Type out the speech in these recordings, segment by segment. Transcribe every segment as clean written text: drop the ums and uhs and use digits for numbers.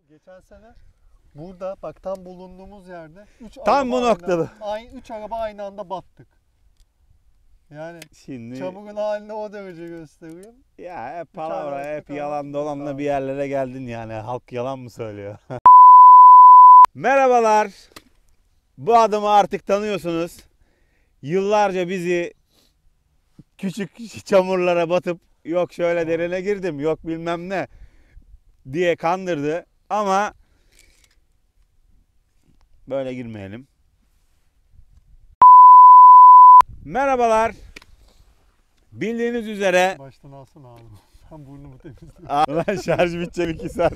Geçen sene burada bak tam bulunduğumuz yerde 3 Tam bu noktada. 3 araba aynı anda battık. Yani Şimdi çamurun halini o derece göstereyim. ya hep palavra, hep ama yalan dolanla sağ bir yerlere geldin yani. Halk yalan mı söylüyor? Merhabalar. Bu adamı artık tanıyorsunuz. Yıllarca bizi küçük çamurlara batıp yok şöyle derine girdim, yok bilmem ne diye kandırdı. Ama böyle girmeyelim. Merhabalar. Bildiğiniz üzere Baştan alsana abi. Ben burnumu temizliyorum. Ulan şarj bitecek 2 saat.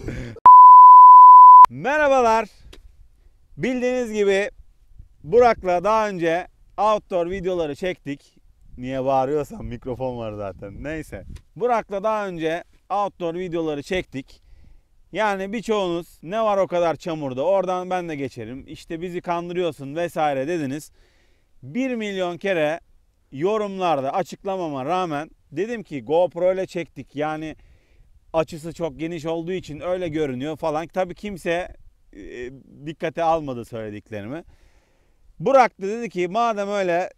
Merhabalar. Bildiğiniz gibi Burak'la daha önce outdoor videoları çektik. Niye bağırıyorsam mikrofon var zaten. Neyse. Burak'la daha önce outdoor videoları çektik. Yani birçoğunuz ne var o kadar çamurda, oradan ben de geçerim, İşte bizi kandırıyorsun vesaire dediniz. 1 milyon kere yorumlarda açıklamama rağmen dedim ki GoPro ile çektik. Yani açısı çok geniş olduğu için öyle görünüyor falan. Tabii kimse dikkate almadı söylediklerimi. Burak da dedi ki madem öyle,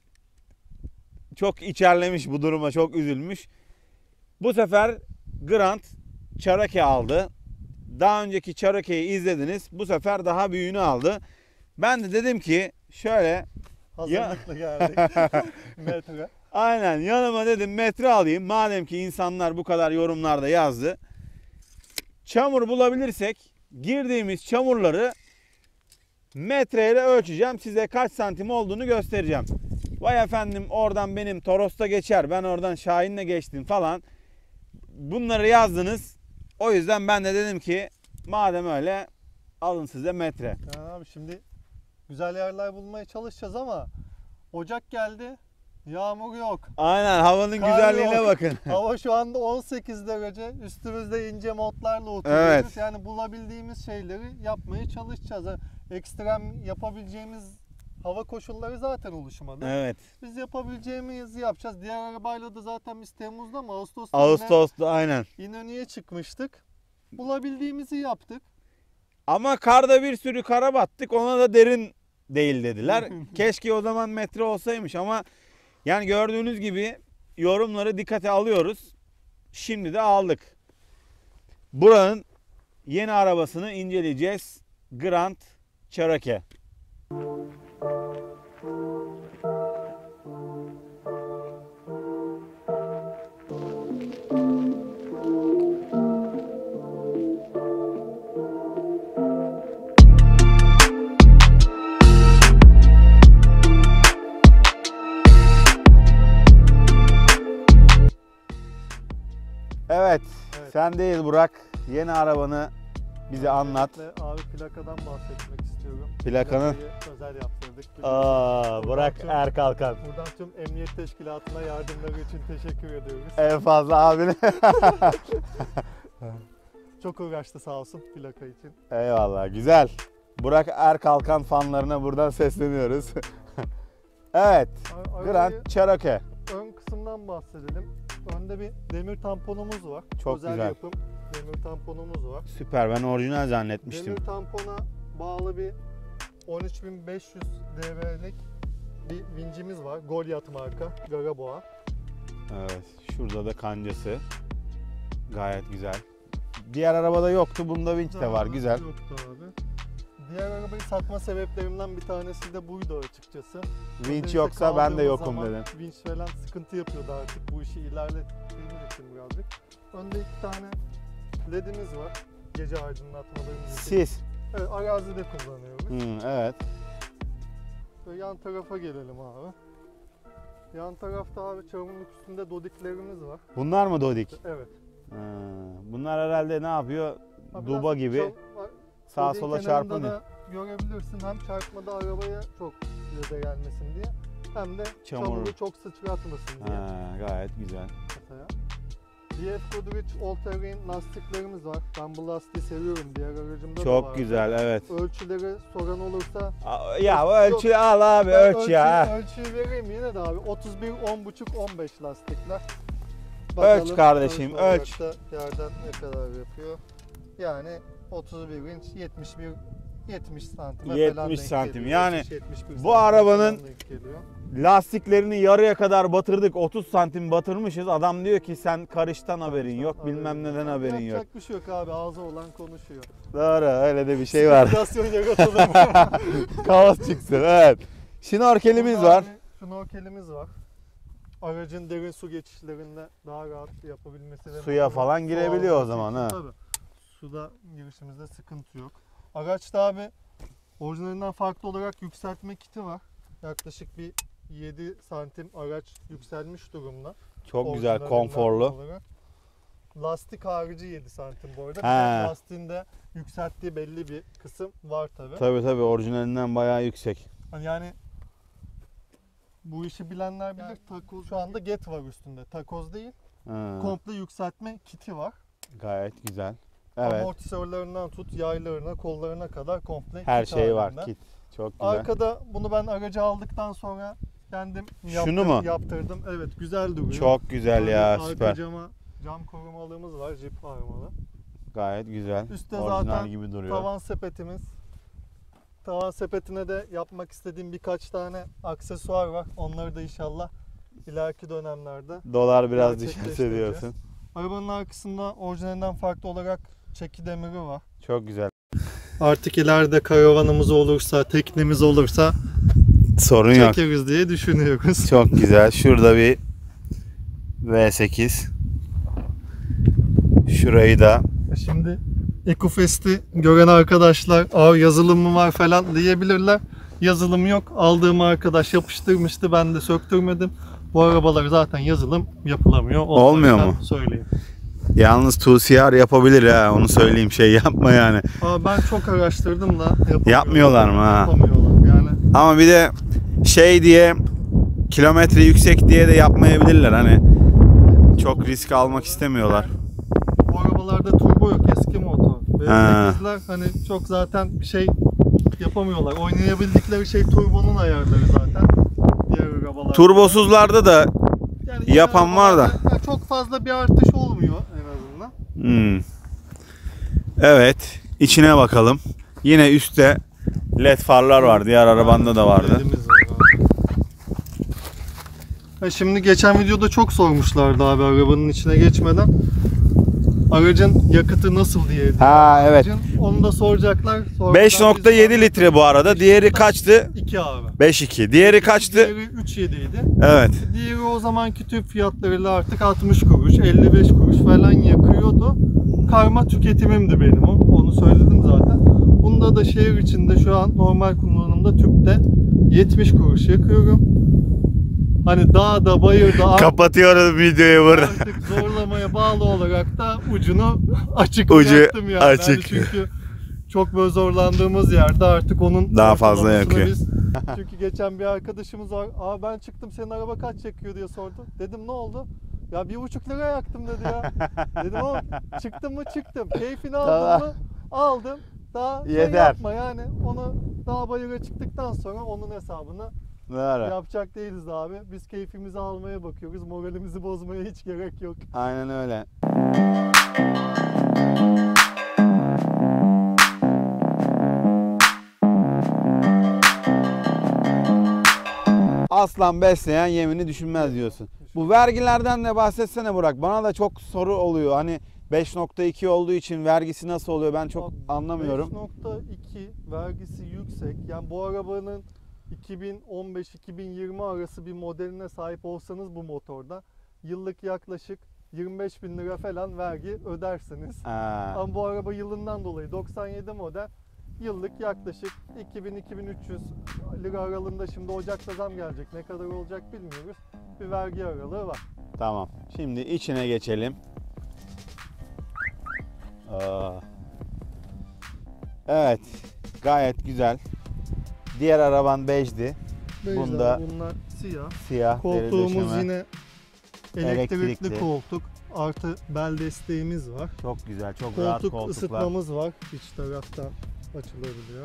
çok içerlemiş bu duruma, çok üzülmüş. Bu sefer Grant Cherokee aldı. Daha önceki Cherokee'yi izlediniz. Bu sefer daha büyüğünü aldı. Ben de dedim ki şöyle Hazırlıklı geldik. Metre. aynen yanıma dedim metre alayım. Madem ki insanlar bu kadar yorumlarda yazdı. Çamur bulabilirsek girdiğimiz çamurları metreyle ölçeceğim. Size kaç santim olduğunu göstereceğim. Vay efendim oradan benim Toros'ta geçer, ben oradan Şahin'le geçtim falan. Bunları yazdınız. O yüzden ben de dedim ki madem öyle alın size metre. Yani abi şimdi güzel yerler bulmaya çalışacağız ama Ocak geldi. Yağmur yok. Aynen, havanın Kar güzelliğine yok. bakın. Hava şu anda 18 derece. Üstümüzde ince montlarla oturuyoruz. Evet. Yani bulabildiğimiz şeyleri yapmaya çalışacağız. Ekstrem yapabileceğimiz hava koşulları zaten oluşmadı. Evet. Biz yapabileceğimizi yapacağız. Diğer arabayla da zaten biz Temmuz'da mı Ağustos'ta aynen. İnönü'ye çıkmıştık. Bulabildiğimizi yaptık. Ama karda bir sürü kara battık, ona da derin değil dediler. Keşke o zaman metre olsaymış ama yani gördüğünüz gibi yorumları dikkate alıyoruz. Şimdi de aldık. Buranın yeni arabasını inceleyeceğiz. Grand Cherokee. Evet, sen değil Burak. Yeni arabanı bize anlat. Abi plakadan bahsetmek istiyorum. Plakanın? Plakayı özel yaptırdık. Burak Erkalkan. Buradan tüm emniyet teşkilatına yardımları için teşekkür ediyoruz. En fazla abine. Çok uğraştı sağ olsun plaka için. Eyvallah, güzel. Burak Erkalkan fanlarına buradan sesleniyoruz. Evet, Grand Cherokee. Ön kısımdan bahsedelim. Önde bir demir tamponumuz var. Çok özel güzel. yapım demir tamponumuz var. Süper, ben orijinal zannetmiştim. Demir tampona bağlı bir 13.500 dB'lik bir vincimiz var. Goliath marka, Garaboa. Evet, şurada da kancası. Gayet güzel. Diğer arabada yoktu, bunda vinç de var, güzel. Yoktu abi. Diğer arabayı satma sebeplerimden bir tanesi de buydu açıkçası. Vinç Özellikle yoksa ben de kaldığımız yokum zaman dedim. Vinç falan sıkıntı yapıyordu artık bu işi ilerlettiğimiz için birazcık. Önde 2 tane ledimiz var. Gece aydınlatmalarımız için. Sis. Evet, arazide kullanıyoruz. Evet. Ve yan tarafa gelelim abi. Yan tarafta abi çamurluk üstünde dodiklerimiz var. Bunlar mı Dodik? Evet. Bunlar herhalde ne yapıyor? Ha, Duba biraz gibi sağa dodiğin sola kenarında çarpınıyor. da görebilirsin hem çarpmada arabaya çok göze gelmesin diye hem de Çamur. çamuru çok sıçratmasın diye. Gayet güzel. Mesela. DF Goodrich All Terrain lastiklerimiz var. Ben bu lastiği seviyorum. Diğer aracımda da Çok var. güzel, evet. Ölçüleri soran olursa Ya bu ölçü al abi, ben ölç ya. ölçüyü vereyim yine de abi. 31, 10.5, 15 lastikler. Ölç kardeşim, olarak ölç. da yerden ne kadar yapıyor. Yani 31 inç 70 santime 70 falan denk santim. geliyor. Yani 70-71 bu santime arabanın falan denk geliyor. lastiklerini yarıya kadar batırdık. 30 santim batırmışız. Adam diyor ki sen karıştan haberin yok, Haberin bilmem neden yok. haberin yok. Yapacak bir şey yok abi, ağzı olan konuşuyor. Doğru, öyle de bir şey var. Sirkülasyon yaratalım. Kaos çıksın, evet. Şnorkelimiz Burada var. abi Şnorkelimiz var. Aracın derin su geçişlerinde daha rahat yapabilmesi ve Suya motorun falan su girebiliyor o alması zaman, için ha. Tabii. Suda girişimizde sıkıntı yok. Araçta abi orijinalinden farklı olarak yükseltme kiti var. Yaklaşık bir 7 santim araç yükselmiş durumda. Çok güzel, Orijinalinden konforlu. olarak. Lastik harici 7 santim bu arada. Bir He. de lastiğinde yükselttiği belli bir kısım var tabii. Tabii orijinalinden bayağı yüksek. Yani bu işi bilenler bilir. Takoz, şu anda get var üstünde. Takoz değil. Ha, Komple yükseltme kiti var. gayet güzel. Evet, Amortisörlerinden tut yaylarına, kollarına kadar komple her kit şey var, halinde. kit. Çok güzel. Arkada bunu ben aracı aldıktan sonra kendim Şunu mu? yaptırdım. Evet, güzel duruyor. Çok güzel ya, Arka süper. cam korumalığımız var, jip armalı. Gayet güzel. Üstte Orijinal zaten gibi duruyor. tavan sepetimiz. Tavan sepetine de yapmak istediğim birkaç tane aksesuar var. Onları da inşallah ileriki dönemlerde. Dolar biraz düşerse gerçekleştireceğiz. diyorsun. Arabanın arkasında orijinalinden farklı olarak çeki demiri var. Çok güzel. Artık ileride karavanımız olursa, teknemiz olursa Sorun yok. çekeriz diye düşünüyoruz. Çok güzel. Şurada bir V8. Şurayı da Şimdi EcoFest'i gören arkadaşlar yazılım mı var falan diyebilirler. Yazılım yok. Aldığım arkadaş yapıştırmıştı. Ben de söktürmedim. Bu arabalar zaten yazılım yapılamıyor. Onları Olmuyor ben mu? Söyleyeyim. yalnız 2CR yapabilir ha. Onu söyleyeyim, şey yapma yani. Ama ben çok araştırdım da Yapmıyorlar mı ha? Yapamıyorlar yani. Ama bir de şey diye, kilometre yüksek diye de yapmayabilirler hani. Çok risk almak istemiyorlar. Bu arabalarda turbo yok, eski motor. Ha. V8'ler hani çok zaten bir şey yapamıyorlar. Oynayabildikleri şey turbonun ayarları zaten. Diğer arabalar. Turbosuzlarda da Yani yapan diğer var da. arabalarda çok fazla bir artış olmuyor en azından. Evet, içine bakalım. Yine üstte led farlar var. Diğer arabanda da vardı. LED'imiz var abi. Şimdi geçen videoda çok sormuşlardı abi arabanın içine geçmeden. Aracın yakıtı nasıl diye. Ha, evet. Onu da soracaklar. 5.7 litre bu arada. Diğeri kaçtı? 2 abi. 5.2. Diğeri kaçtı? Diğeri 3.7 idi. Evet. Diğeri o zamanki tüp fiyatlarıyla artık 60 kuruş, 55 kuruş falan yakıyordu. Karma tüketimimdi benim o. Onu söyledim zaten. Bunda da şehir içinde şu an normal kullanımda tüpte 70 kuruş yakıyorum. Hani dağda, bayırda Kapatıyoruz videoyu burada. artık zorlamaya bağlı olarak da ucunu açık Ucu bıraktım yani. açık. Hani çünkü çok böyle zorlandığımız yerde artık onun Daha fazla ortalamasını yakıyor. biz- çünkü geçen bir arkadaşımız var. Aa ben çıktım, senin araba kaç yakıyor diye sordu. Dedim ne oldu? Ya 1,5 lira yaktım dedi ya. Dedim ama çıktım mı çıktım. Keyfini aldım mı aldım. Daha şey Yeter. yapma yani. Onu daha bayıra çıktıktan sonra onun hesabını Doğru. yapacak değiliz abi. Biz keyfimizi almaya bakıyoruz. Moralimizi bozmaya hiç gerek yok. Aynen öyle. Aslan besleyen yemini düşünmez diyorsun. Bu vergilerden de bahsetsene Burak. Bana da çok soru oluyor. Hani 5.2 olduğu için vergisi nasıl oluyor ben çok Abi, anlamıyorum. 5.2 vergisi yüksek. Yani bu arabanın 2015-2020 arası bir modeline sahip olsanız bu motorda yıllık yaklaşık 25 bin lira falan vergi ödersiniz. Ha, Ama bu araba yılından dolayı 97 model, yıllık yaklaşık 2000-2300 lira aralığında. Şimdi Ocak'ta zam gelecek, ne kadar olacak bilmiyoruz. Bir vergi aralığı var. tamam. Şimdi içine geçelim. Aa. Evet. Gayet güzel. Diğer araban bejdi. Bunda Bunlar siyah. siyah deri Koltuğumuz döşeme. yine elektrikli Elektrikli. koltuk. Artı bel desteğimiz var. Çok güzel, çok rahat Koltuk koltuklar. ısıtmamız var. İç taraftan açılabiliyor.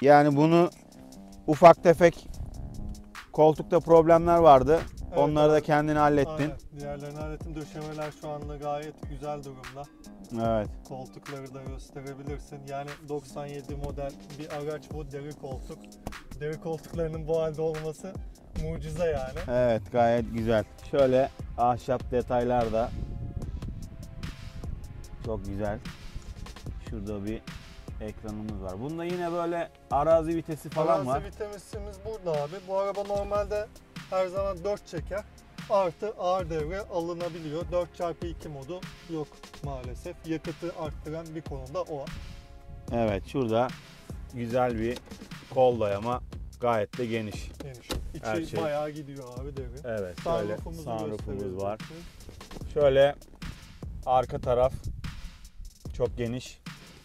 Yani bunu ufak tefek koltukta problemler vardı. Evet, Onları da abi. kendin hallettin. Aynen. Diğerlerini hallettim. Döşemeler şu anda gayet güzel durumda. Evet. Koltukları da gösterebilirsin. Yani 97 model bir araç bu, deri koltuk. Deri koltuklarının bu halde olması mucize yani. Evet, gayet güzel. Şöyle ahşap detaylar da çok güzel. Şurada bir ekranımız var. Bunda yine böyle arazi vitesi falan var. Arazi vitesimiz burada abi. Bu araba normalde her zaman 4 çeker. Artı ağır devre alınabiliyor. 4x2 modu yok maalesef. Yakıtı arttıran bir konuda o. Evet, şurada güzel bir kol dayama, gayet de geniş. Geniş. İçi Her şey. bayağı gidiyor abi devre. Evet, şöyle Sunroofumuzu sunroofumuz gösterelim. var. Şöyle arka taraf çok geniş.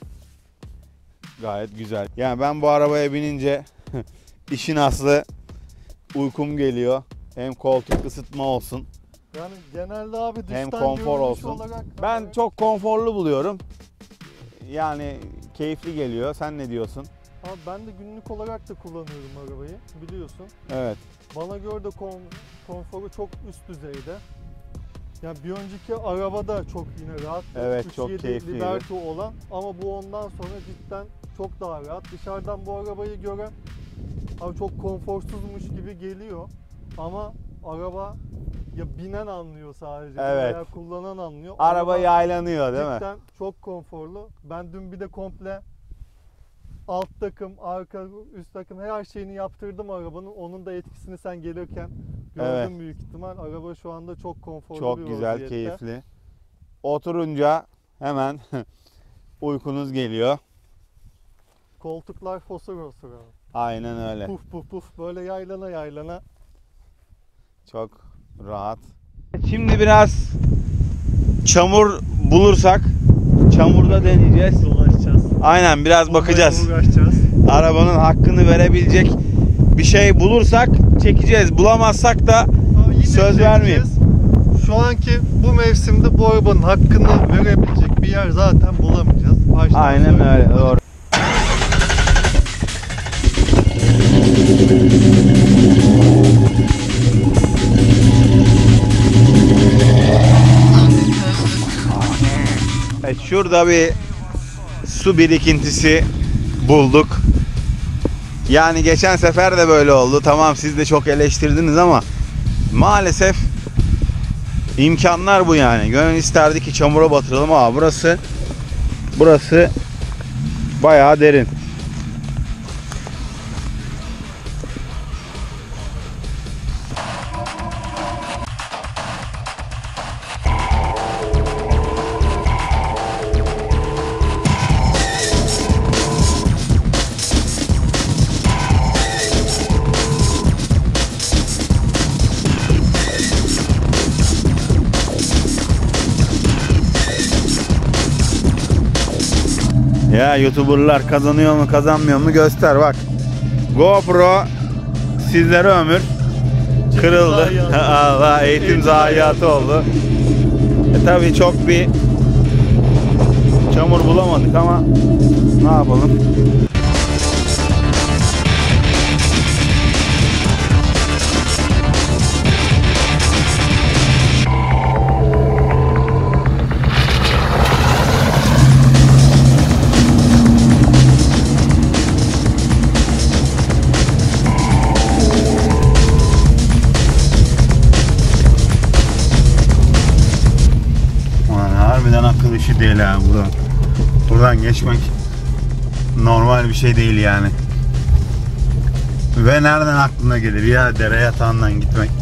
Gayet güzel. Yani ben bu arabaya binince işin aslı uykum geliyor. Hem koltuk ısıtma olsun. Yani genelde abi dıştan Hem konfor görünüş olsun. olarak Ben abi, çok konforlu buluyorum. Yani keyifli geliyor. Sen ne diyorsun? abi ben de günlük olarak da kullanıyorum arabayı biliyorsun. Evet. Bana göre de konforu çok üst düzeyde. Yani bir önceki arabada çok yine rahat. Evet, 3.7 çok keyifliydi. Liberty olan ama bu ondan sonra cidden çok daha rahat. Dışarıdan bu arabayı gören abi çok konforsuzmuş gibi geliyor. Ama araba ya binen anlıyor sadece Evet. veya kullanan anlıyor. Araba yaylanıyor değil mi? cidden çok konforlu. Ben dün bir de komple alt takım, arka, üst takım her şeyini yaptırdım arabanın. Onun da etkisini sen gelirken gördün Evet. büyük ihtimal. Araba şu anda çok konforlu Çok bir güzel, vaziyette. keyifli. Oturunca hemen uykunuz geliyor. Koltuklar fosur fosur abi. Aynen öyle. Puf puf puf böyle yaylana yaylana. Çok rahat. Şimdi biraz çamur bulursak çamurda deneyeceğiz. Dolaşacağız. Aynen, biraz bakacağız. Uğraşacağız. Arabanın hakkını verebilecek bir şey bulursak çekeceğiz. Bulamazsak da Abi yine söz vermeyeyim. çekeceğiz. Şu anki bu mevsimde bu arabanın hakkını verebilecek bir yer zaten bulamayacağız. Baştan Aynen söyleyeyim. öyle, doğru. Evet, şurada bir su birikintisi bulduk. Yani geçen sefer de böyle oldu. Tamam, siz de çok eleştirdiniz ama maalesef imkanlar bu yani. Gönül isterdi ki çamura batıralım ama burası bayağı derin. Ya YouTuber'lar kazanıyor mu kazanmıyor mu göster bak. GoPro sizlere ömür. Kırıldı. zayiatı. Allah, eğitim zayiatı oldu. Tabii çok bir çamur bulamadık ama ne yapalım? Harbiden akıl işi değil ha buradan. Buradan geçmek normal bir şey değil yani. Ve nereden aklına gelir ya dere yatağından gitmek?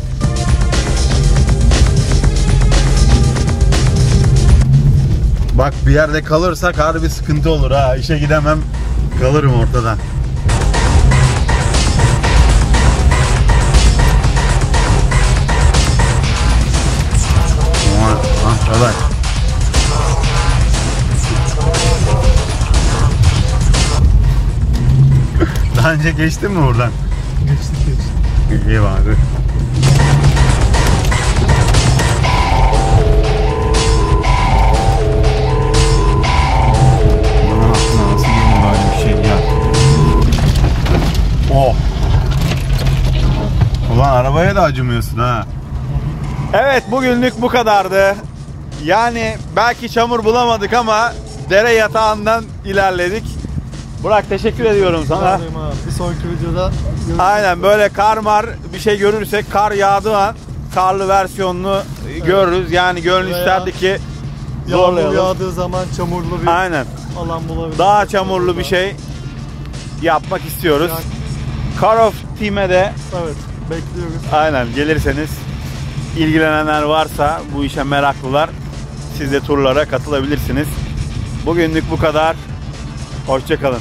Bak, bir yerde kalırsak harbi sıkıntı olur ha. İşe gidemem, kalırım ortada. Kolay. Daha önce geçtin mi buradan? Geçtik. İyi bari. Bunun aklına nasıl gelir böyle bir şey ya? Arabaya da acımıyorsun ha. Evet, bugünlük bu kadardı. Yani belki çamur bulamadık ama dere yatağından ilerledik. Burak, teşekkür ediyorum sana. Abi, bir sonraki videoda görüşürüz. Aynen, böyle kar bir şey görürsek, kar yağdığı an karlı versiyonunu görürüz. Yani gönül Veya isterdi ki Yağmur zorlayalım. yağdığı zaman çamurlu bir Aynen. alan bulabiliriz. Daha çamurlu bir şey yapmak istiyoruz. Car of Team'e de Evet, bekliyoruz. aynen gelirseniz, ilgilenenler varsa, bu işe meraklılar, siz de turlara katılabilirsiniz. Bugünlük bu kadar. Hoşça kalın.